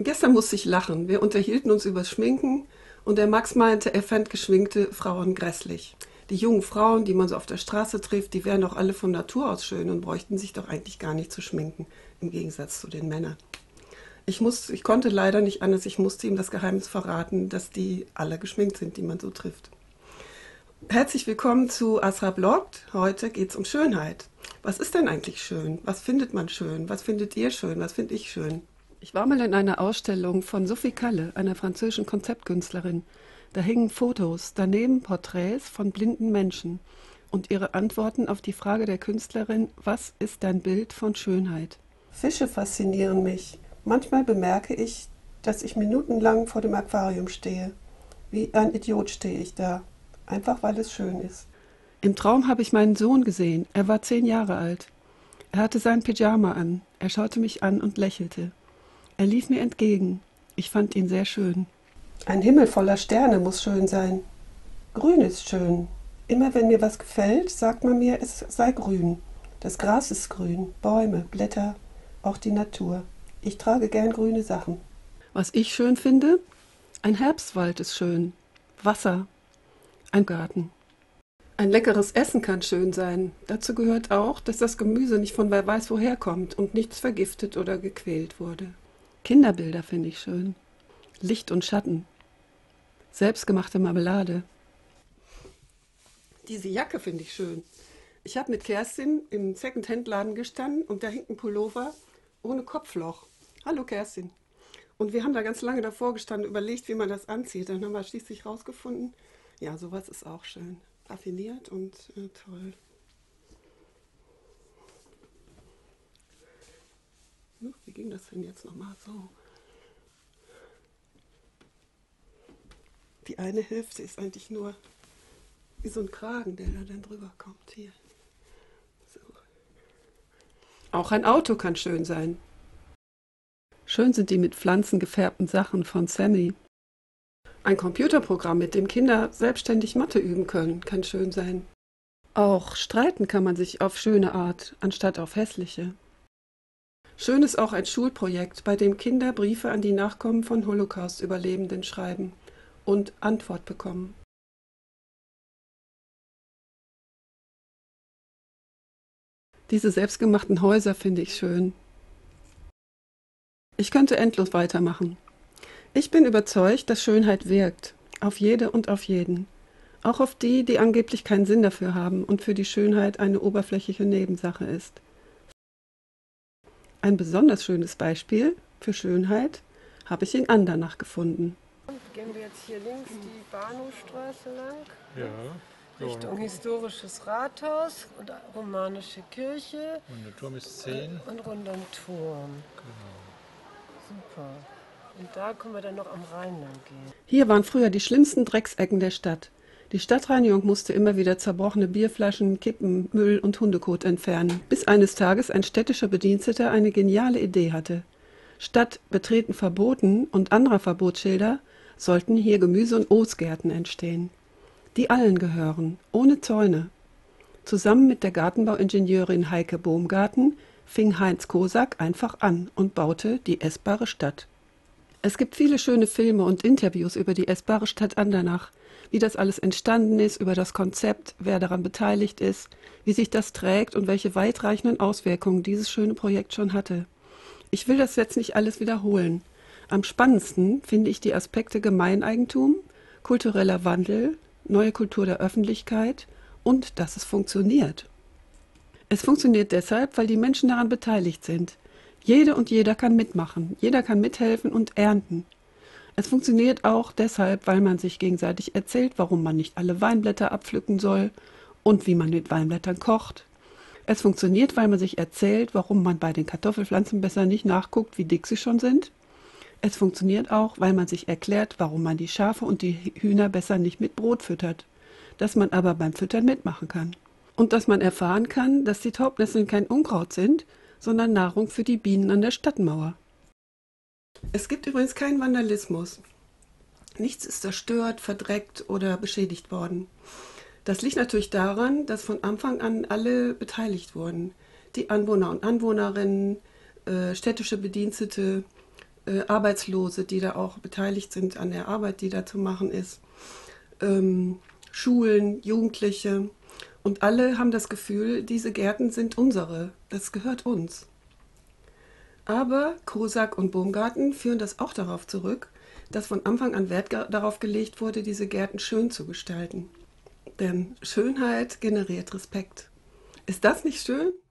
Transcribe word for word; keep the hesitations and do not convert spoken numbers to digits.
Gestern musste ich lachen. Wir unterhielten uns übers Schminken und der Max meinte, er fand geschminkte Frauen grässlich. Die jungen Frauen, die man so auf der Straße trifft, die wären doch alle von Natur aus schön und bräuchten sich doch eigentlich gar nicht zu schminken, im Gegensatz zu den Männern. Ich, muss, ich konnte leider nicht anders, ich musste ihm das Geheimnis verraten, dass die alle geschminkt sind, die man so trifft. Herzlich willkommen zu Asra Bloggt. Heute geht es um Schönheit. Was ist denn eigentlich schön? Was findet man schön? Was findet ihr schön? Was finde ich schön? Ich war mal in einer Ausstellung von Sophie Calle, einer französischen Konzeptkünstlerin. Da hingen Fotos, daneben Porträts von blinden Menschen und ihre Antworten auf die Frage der Künstlerin, was ist dein Bild von Schönheit? Fische faszinieren mich. Manchmal bemerke ich, dass ich minutenlang vor dem Aquarium stehe. Wie ein Idiot stehe ich da, einfach weil es schön ist. Im Traum habe ich meinen Sohn gesehen. Er war zehn Jahre alt. Er hatte sein Pyjama an. Er schaute mich an und lächelte. Er lief mir entgegen. Ich fand ihn sehr schön. Ein Himmel voller Sterne muss schön sein. Grün ist schön. Immer wenn mir was gefällt, sagt man mir, es sei grün. Das Gras ist grün, Bäume, Blätter, auch die Natur. Ich trage gern grüne Sachen. Was ich schön finde? Ein Herbstwald ist schön. Wasser. Ein Garten. Ein leckeres Essen kann schön sein. Dazu gehört auch, dass das Gemüse nicht von wer weiß woher kommt und nichts vergiftet oder gequält wurde. Kinderbilder finde ich schön. Licht und Schatten. Selbstgemachte Marmelade. Diese Jacke finde ich schön. Ich habe mit Kerstin im Second-Hand-Laden gestanden und da hängt ein Pullover ohne Kopfloch. Hallo Kerstin. Und wir haben da ganz lange davor gestanden, überlegt, wie man das anzieht. Dann haben wir schließlich rausgefunden, ja, sowas ist auch schön. Raffiniert und äh, toll. Wie ging das denn jetzt nochmal so? Die eine Hälfte ist eigentlich nur wie so ein Kragen, der da dann drüber kommt. Hier. So. Auch ein Auto kann schön sein. Schön sind die mit Pflanzen gefärbten Sachen von Sammy. Ein Computerprogramm, mit dem Kinder selbstständig Mathe üben können, kann schön sein. Auch streiten kann man sich auf schöne Art, anstatt auf hässliche. Schön ist auch ein Schulprojekt, bei dem Kinder Briefe an die Nachkommen von Holocaust-Überlebenden schreiben und Antwort bekommen. Diese selbstgemachten Häuser finde ich schön. Ich könnte endlos weitermachen. Ich bin überzeugt, dass Schönheit wirkt, auf jede und auf jeden. Auch auf die, die angeblich keinen Sinn dafür haben und für die Schönheit eine oberflächliche Nebensache ist. Ein besonders schönes Beispiel für Schönheit habe ich in Andernach gefunden. Gehen wir jetzt hier links die Bahnhofstraße lang, Ja, so. Richtung historisches Rathaus und romanische Kirche. Und der Turm ist zehn. Und rund um den Turm. Genau. Super. Und da können wir dann noch am Rhein lang gehen. Hier waren früher die schlimmsten Drecksecken der Stadt. Die Stadtreinigung musste immer wieder zerbrochene Bierflaschen, Kippen, Müll und Hundekot entfernen, bis eines Tages ein städtischer Bediensteter eine geniale Idee hatte. Statt Betreten verboten und anderer Verbotsschilder sollten hier Gemüse- und Obstgärten entstehen, die allen gehören, ohne Zäune. Zusammen mit der Gartenbauingenieurin Heike Bohmgarten fing Heinz Kosak einfach an und baute die essbare Stadt. Es gibt viele schöne Filme und Interviews über die essbare Stadt Andernach, wie das alles entstanden ist, über das Konzept, wer daran beteiligt ist, wie sich das trägt und welche weitreichenden Auswirkungen dieses schöne Projekt schon hatte. Ich will das jetzt nicht alles wiederholen. Am spannendsten finde ich die Aspekte Gemeineigentum, kultureller Wandel, neue Kultur der Öffentlichkeit und dass es funktioniert. Es funktioniert deshalb, weil die Menschen daran beteiligt sind. Jede und jeder kann mitmachen, jeder kann mithelfen und ernten. Es funktioniert auch deshalb, weil man sich gegenseitig erzählt, warum man nicht alle Weinblätter abpflücken soll und wie man mit Weinblättern kocht. Es funktioniert, weil man sich erzählt, warum man bei den Kartoffelpflanzen besser nicht nachguckt, wie dick sie schon sind. Es funktioniert auch, weil man sich erklärt, warum man die Schafe und die Hühner besser nicht mit Brot füttert, dass man aber beim Füttern mitmachen kann. Und dass man erfahren kann, dass die Taubnesseln kein Unkraut sind, sondern Nahrung für die Bienen an der Stadtmauer. Es gibt übrigens keinen Vandalismus. Nichts ist zerstört, verdreckt oder beschädigt worden. Das liegt natürlich daran, dass von Anfang an alle beteiligt wurden. Die Anwohner und Anwohnerinnen, äh, städtische Bedienstete, äh, Arbeitslose, die da auch beteiligt sind an der Arbeit, die da zu machen ist, ähm, Schulen, Jugendliche. Und alle haben das Gefühl, diese Gärten sind unsere, das gehört uns. Aber Kosak und Baumgarten führen das auch darauf zurück, dass von Anfang an Wert ge- darauf gelegt wurde, diese Gärten schön zu gestalten. Denn Schönheit generiert Respekt. Ist das nicht schön?